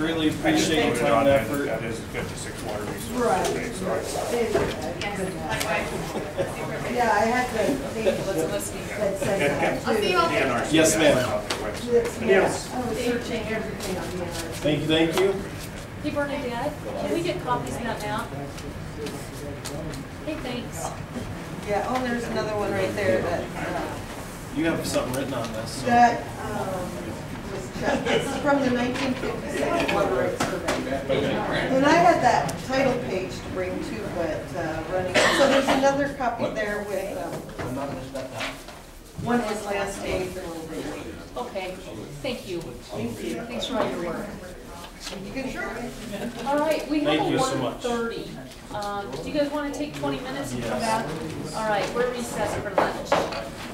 Greatly appreciate your time and effort. That is a 56 water resource. Right. survey, so Yeah, I had to think that said that too. NRC Yes, ma'am. on their website. Yes, I was searching everything on the NRC. Thank you. Hey Bernadette, can we get copies of that now? Hey, thanks. Yeah, oh, there's another one right there that, You have something written on this. So. that, was checked. This is from the 1956 water rights survey. And I had that title page to bring too, but, running, so there's another copy there with, one was last day for a little bit. Okay, thank you. Thank you. Thanks for all your work. You can sure. All right, we have Thank a you so much. 1:30. Do you guys want to take 20 minutes and come back? All right, we're recessed for lunch.